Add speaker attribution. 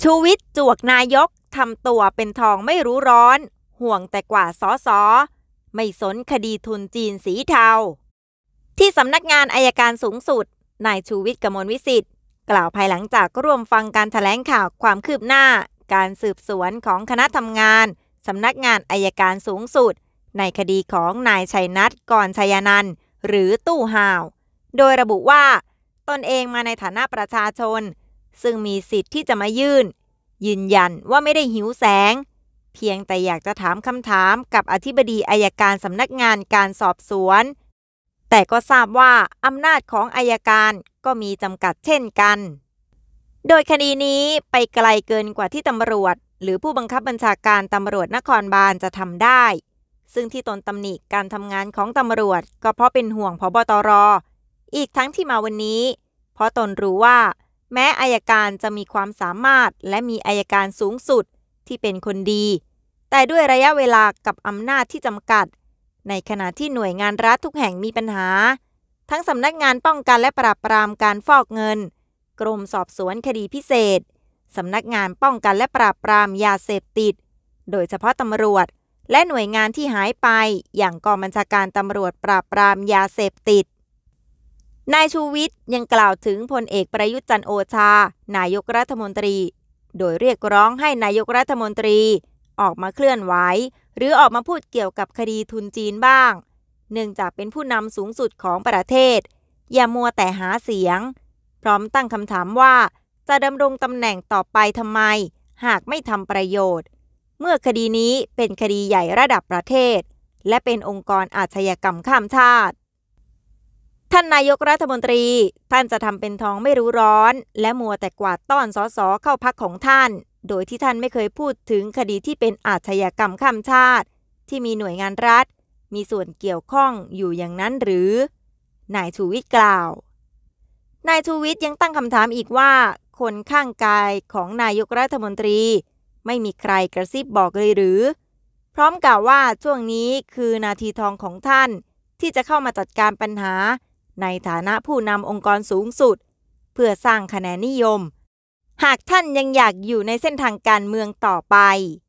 Speaker 1: ชูวิทย์จวกนายกทำตัวเป็นทองไม่รู้ร้อนห่วงแต่กว่าสสไม่สนคดีทุนจีนสีเทาที่สำนักงานอัยการสูงสุดนายชูวิทย์กมลวิสิทธิ์กล่าวภายหลังจากร่วมฟังการแถลงข่าวความคืบหน้าการสืบสวนของคณะทำงานสำนักงานอัยการสูงสุดในคดีของนายชัยนัท กรชัยนันท์หรือตู้ห่าวโดยระบุว่าตนเองมาในฐานะประชาชนซึ่งมีสิทธิ์ที่จะมายืนยันว่าไม่ได้หิวแสงเพียงแต่อยากจะถามคำถามกับอธิบดีอัยการสำนักงานการสอบสวนแต่ก็ทราบว่าอำนาจของอัยการก็มีจำกัดเช่นกันโดยคดีนี้ไปไกลเกินกว่าที่ตำรวจหรือผู้บังคับบัญชาการตำรวจนครบาลจะทำได้ซึ่งที่ตนตำหนิการทำงานของตำรวจก็เพราะเป็นห่วงผบตร.อีกทั้งที่มาวันนี้เพราะตนรู้ว่าแม้อัยการจะมีความสามารถและมีอัยการสูงสุดที่เป็นคนดีแต่ด้วยระยะเวลากับอำนาจที่จำกัดในขณะที่หน่วยงานรัฐทุกแห่งมีปัญหาทั้งสำนักงานป้องกันและปราบปรามการฟอกเงินกรมสอบสวนคดีพิเศษสำนักงานป้องกันและปราบปรามยาเสพติดโดยเฉพาะตำรวจและหน่วยงานที่หายไปอย่างกองบัญชาการตำรวจปราบปรามยาเสพติดนายชูวิทย์ยังกล่าวถึงพลเอกประยุทธ์จันทร์โอชานายกรัฐมนตรีโดยเรียกร้องให้นายกรัฐมนตรีออกมาเคลื่อนไหวหรือออกมาพูดเกี่ยวกับคดีทุนจีนบ้างเนื่องจากเป็นผู้นำสูงสุดของประเทศอย่ามัวแต่หาเสียงพร้อมตั้งคำถามว่าจะดำรงตำแหน่งต่อไปทำไมหากไม่ทำประโยชน์เมื่อคดีนี้เป็นคดีใหญ่ระดับประเทศและเป็นองค์กรอาชญากรรมข้ามชาติท่านนายกรัฐมนตรีท่านจะทำเป็นทองไม่รู้ร้อนและมัวแต่กวาดต้อนสสเข้าพรรคของท่านโดยที่ท่านไม่เคยพูดถึงคดีที่เป็นอาชญากรรมข้ามชาติที่มีหน่วยงานรัฐมีส่วนเกี่ยวข้องอยู่อย่างนั้นหรือนายชูวิทย์กล่าวนายชูวิทย์ยังตั้งคำถามอีกว่าคนข้างกายของนายกรัฐมนตรีไม่มีใครกระซิบบอกเลยหรือพร้อมกล่าวว่าช่วงนี้คือนาทีทองของท่านที่จะเข้ามาจัดการปัญหาในฐานะผู้นำองค์กรสูงสุดเพื่อสร้างคะแนนนิยมหากท่านยังอยากอยู่ในเส้นทางการเมืองต่อไป